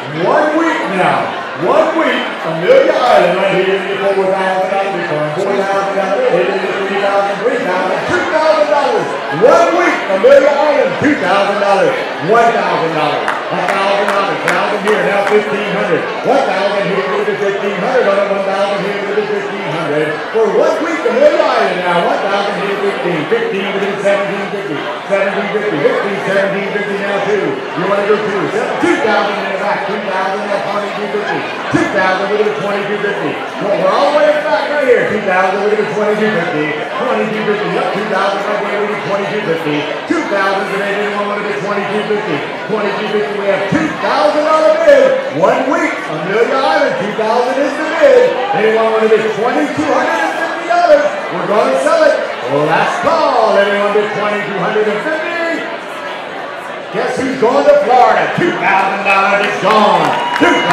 1 week now. 1 week, Amelia Island right here in the $4,000 return. $4,000, hit it to $3,000, $3,000, $2,000. 1 week, Amelia Island, $2,000, $1,000, $1,000, $1,000 here, now $1,500. $1,000 here, with the $1,500 on it, $1,000 here, with the $1,500. For 1 week, Amelia Island now, $1,000 here, 15, 15 with it, $1,750, $1,750, 15, $1,750 now 2. You want to go 2, 2,000 in the back, 2,000 now, $2,250. 2,000 with it, $2,250. Well, we're all the way back right here. 2,000 with it, $2,250. $2,250. Yep, 2,000 right there with it, $2,250. 2,000 today. Anyone want to bid $2,250? $2,250. We have $2,000 bid. 1 week. Amelia Island. 2,000 is the bid. Anyone want to bid $2,250? We're going to sell it. Last call. Anyone bid $2,250? Guess who's going to Florida? $2,000 is gone.